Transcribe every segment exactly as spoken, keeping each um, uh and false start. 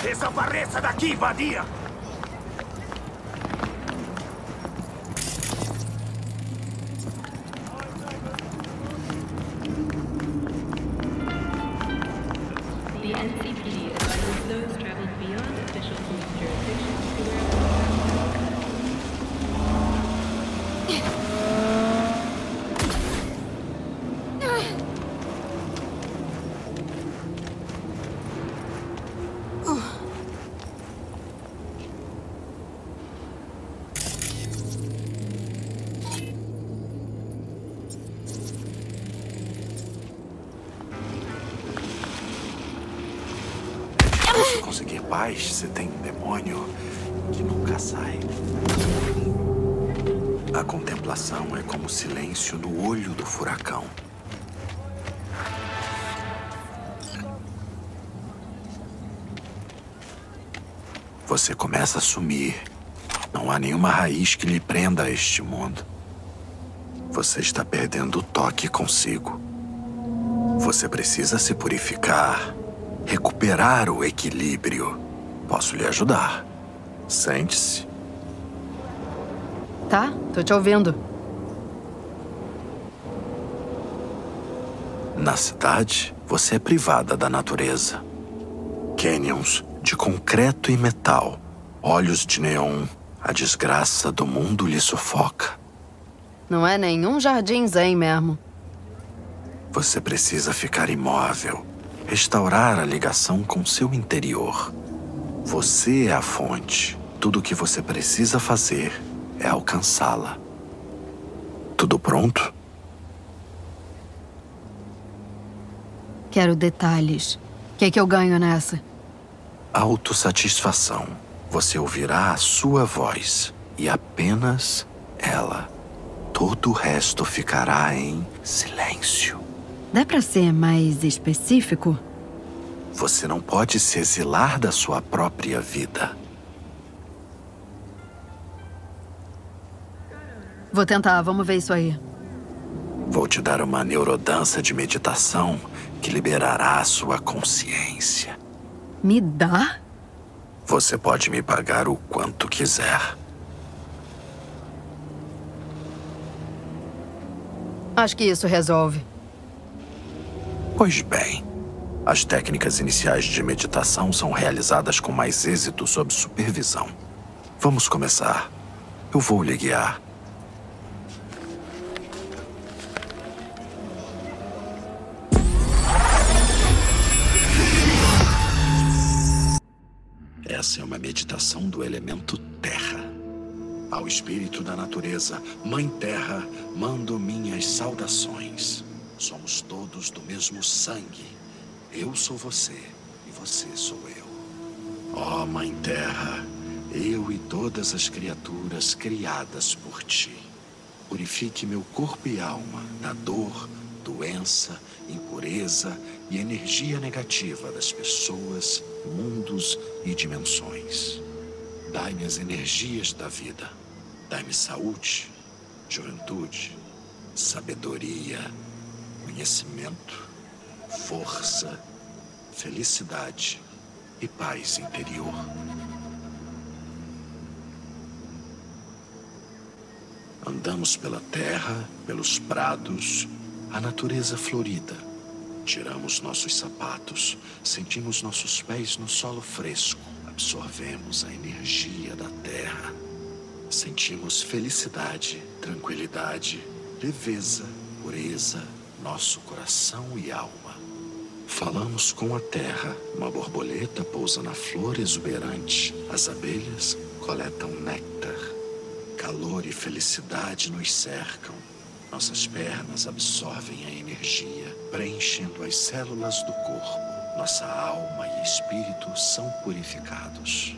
Desapareça daqui, vadia! The N C P D advises those traveling beyond official police jurisdiction to wear Se conseguir paz, você tem um demônio que nunca sai. A contemplação é como silêncio no olho do furacão. Você começa a sumir. Não há nenhuma raiz que lhe prenda a este mundo. Você está perdendo o toque consigo. Você precisa se purificar. Recuperar o equilíbrio. Posso lhe ajudar. Sente-se. Tá, tô te ouvindo. Na cidade, você é privada da natureza. Canyons de concreto e metal. Olhos de neon. A desgraça do mundo lhe sufoca. Não é nenhum jardim zen mesmo. Você precisa ficar imóvel. Restaurar a ligação com seu interior. Você é a fonte. Tudo o que você precisa fazer é alcançá-la. Tudo pronto? Quero detalhes. O que é que eu ganho nessa? Autossatisfação. Você ouvirá a sua voz e apenas ela. Todo o resto ficará em silêncio. Dá pra ser mais específico? Você não pode se exilar da sua própria vida. Vou tentar, vamos ver isso aí. Vou te dar uma neurodança de meditação que liberará a sua consciência. Me dá? Você pode me pagar o quanto quiser. Acho que isso resolve. Pois bem, as técnicas iniciais de meditação são realizadas com mais êxito sob supervisão. Vamos começar. Eu vou lhe guiar. Essa é uma meditação do elemento terra. Ao espírito da natureza, Mãe Terra, mando minhas saudações. Somos todos do mesmo sangue. Eu sou você e você sou eu. Ó Mãe Terra, eu e todas as criaturas criadas por ti. Purifique meu corpo e alma da dor, doença, impureza e energia negativa das pessoas, mundos e dimensões. Dai-me as energias da vida. Dai-me saúde, juventude, sabedoria, conhecimento, força, felicidade e paz interior. Andamos pela terra, pelos prados, a natureza florida. Tiramos nossos sapatos, sentimos nossos pés no solo fresco, absorvemos a energia da terra. Sentimos felicidade, tranquilidade, leveza, pureza, nosso coração e alma. Falamos com a terra, uma borboleta pousa na flor exuberante, as abelhas coletam néctar. Calor e felicidade nos cercam. Nossas pernas absorvem a energia, preenchendo as células do corpo. Nossa alma e espírito são purificados.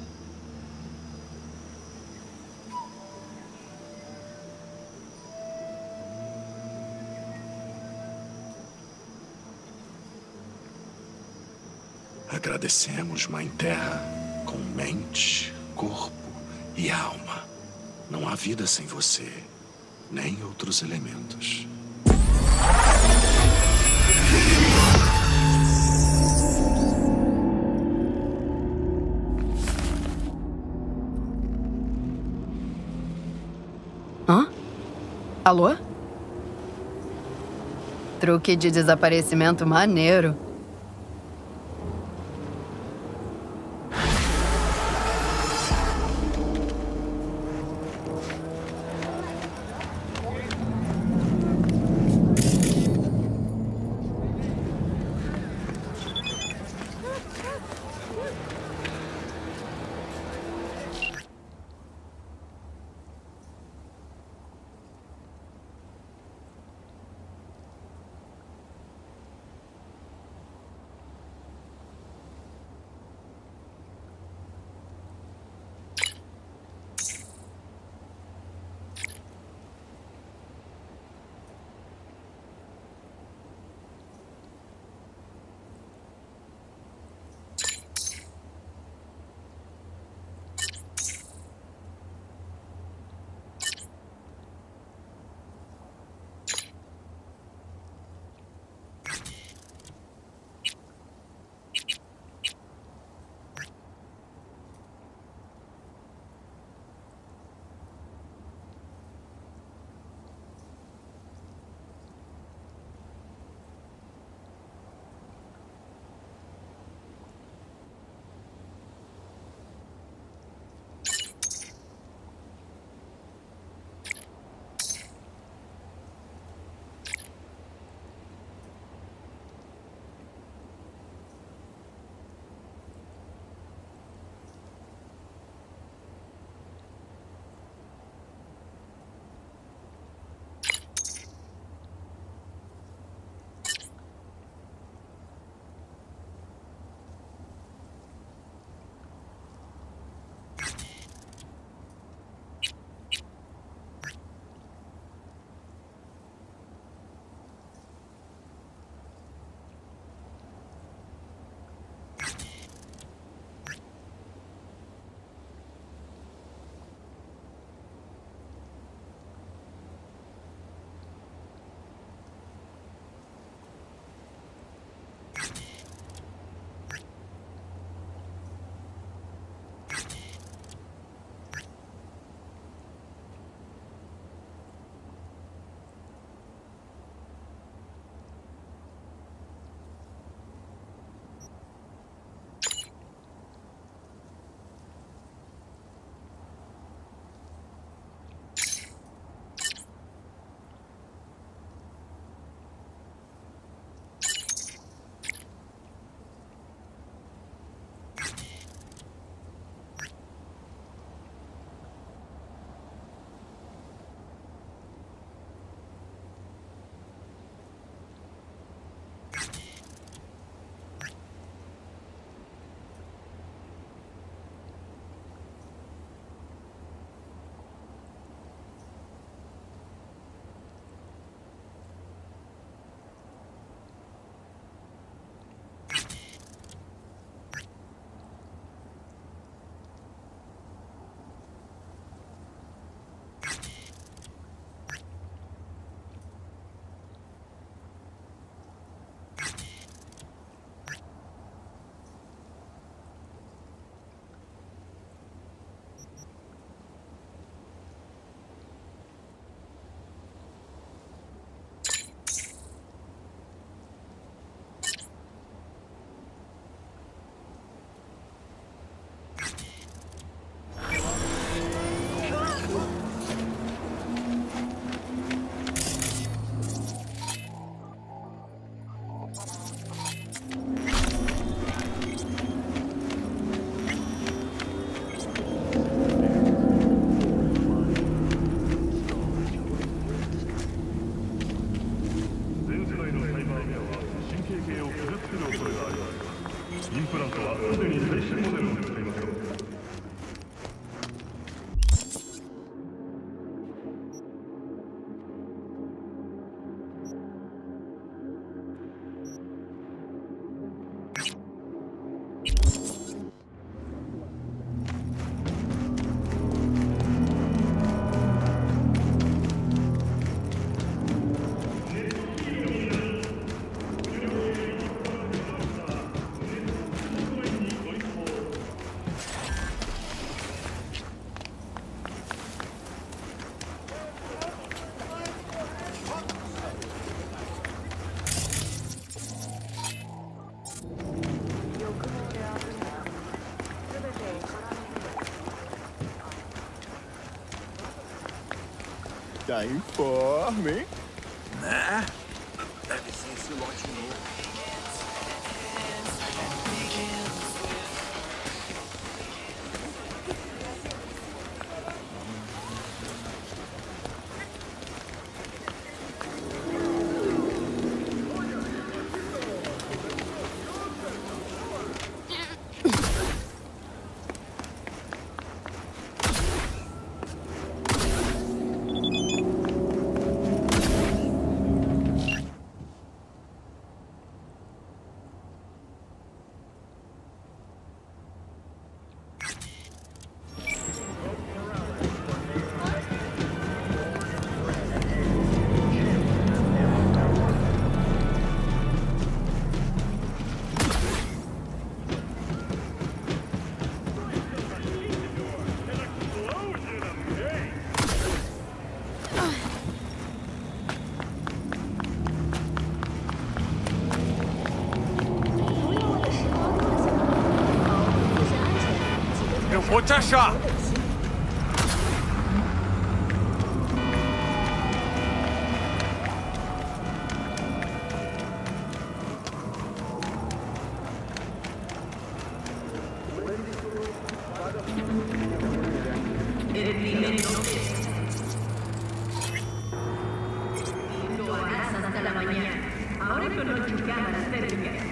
Agradecemos, Mãe Terra, com mente, corpo e alma. Não há vida sem você, nem outros elementos. Alô? Truque de desaparecimento maneiro. Está em forma, hein? Né? Deve ser esse lote novo. Vou te achar! Ahora conozco cámaras térmicas.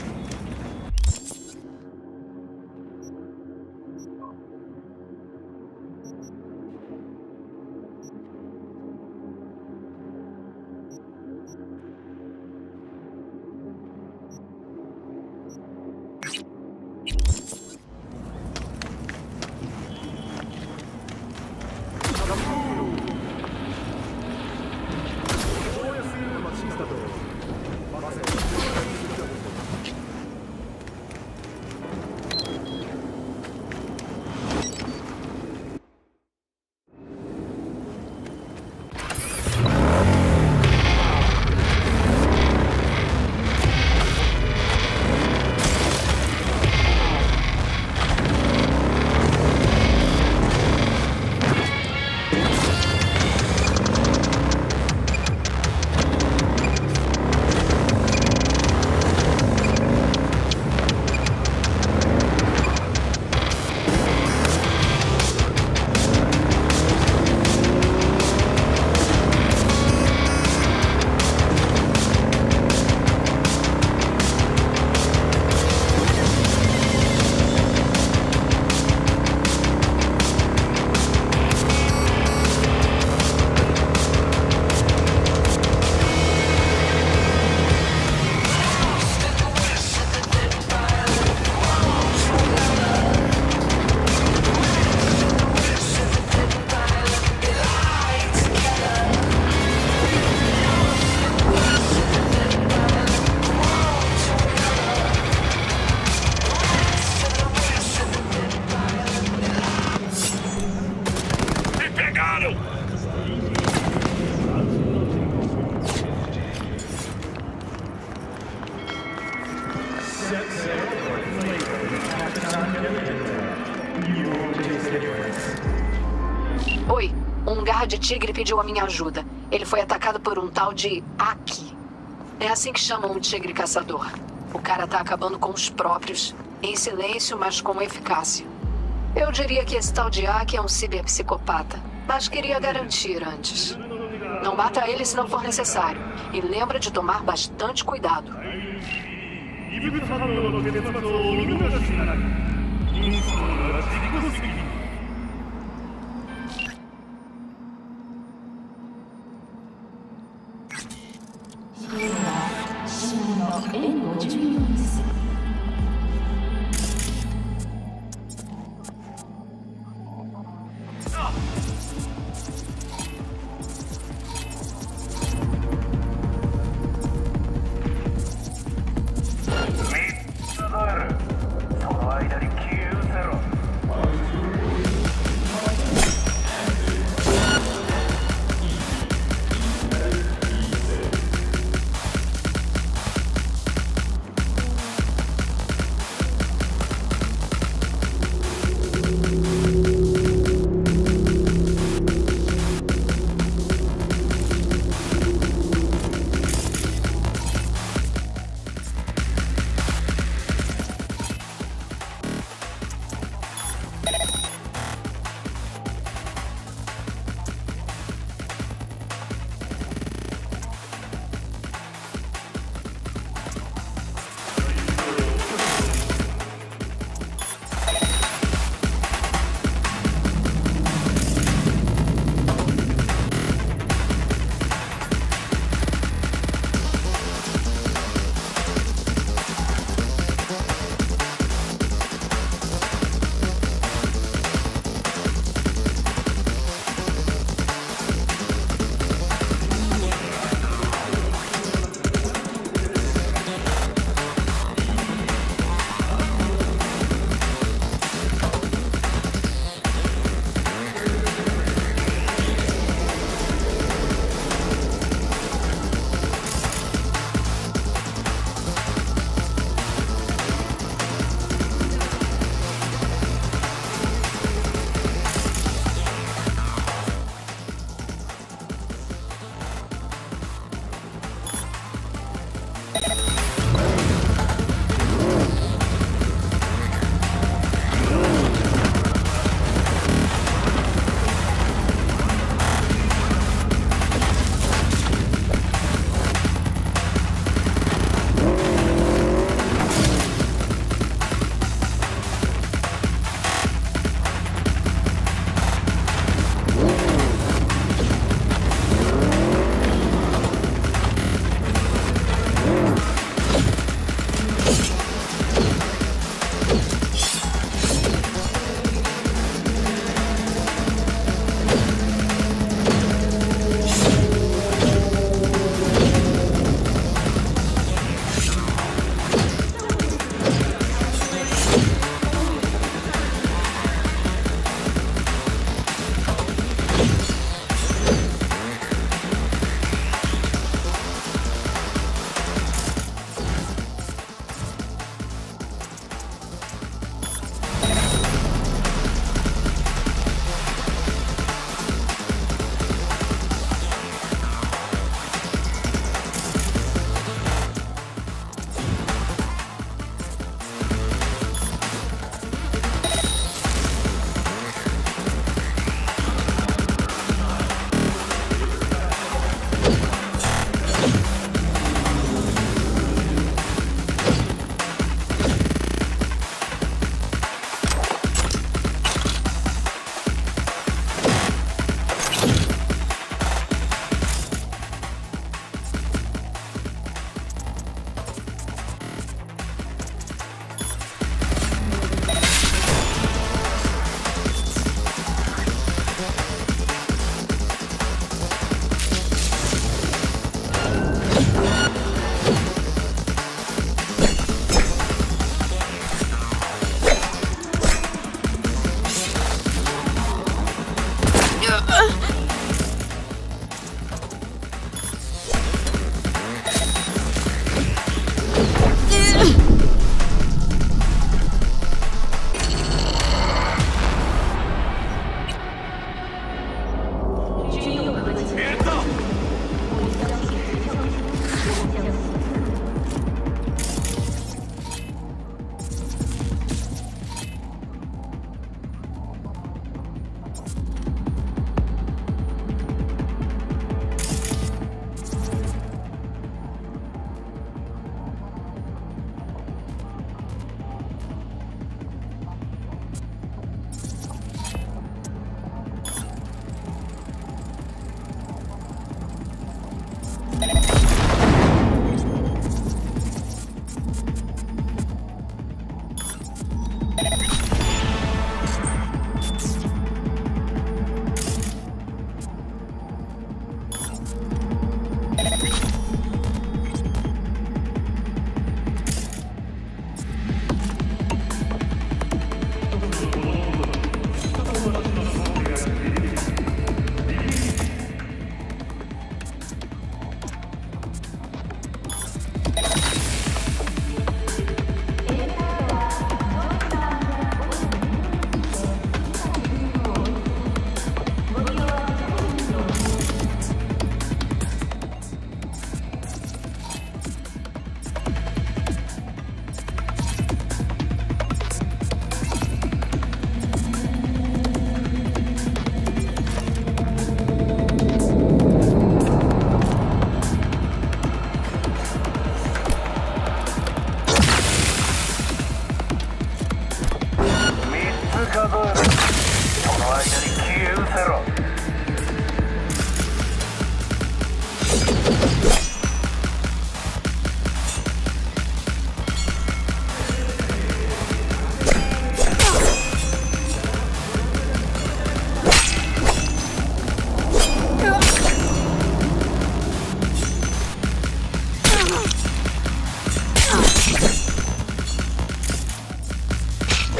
Oi, um guarda-tigre pediu a minha ajuda. Ele foi atacado por um tal de Aki. É assim que chamam um tigre caçador. O cara tá acabando com os próprios, em silêncio, mas com eficácia. Eu diria que esse tal de Aki é um ciberpsicopata, mas queria garantir antes. Não bata ele se não for necessário. E lembra de tomar bastante cuidado.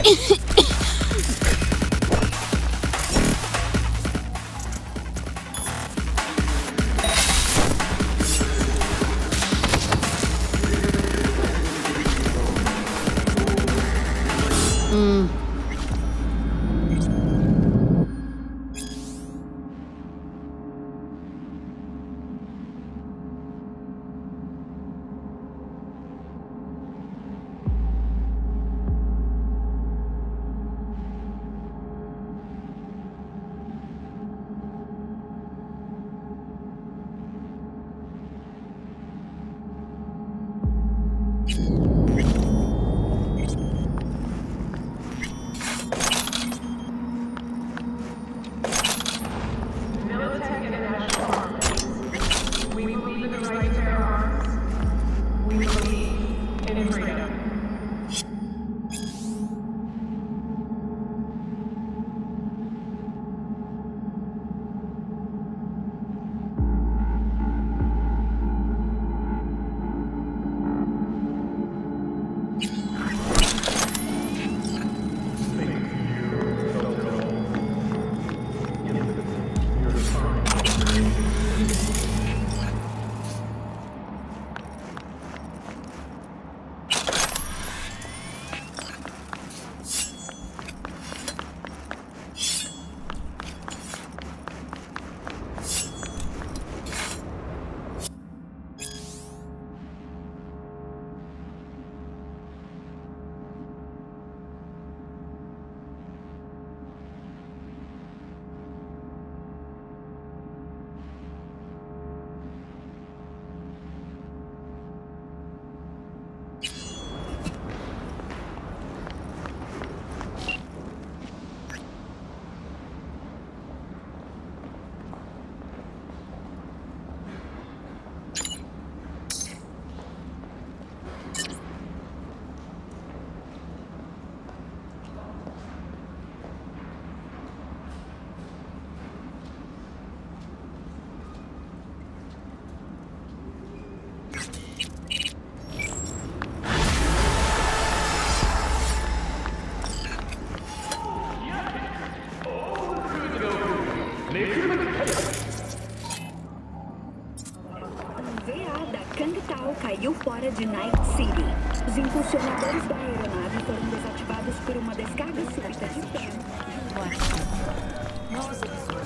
Caiu fora de Night City. Os impulsionadores da aeronave foram desativados por uma descarga súbita de ferro. Novos episódios.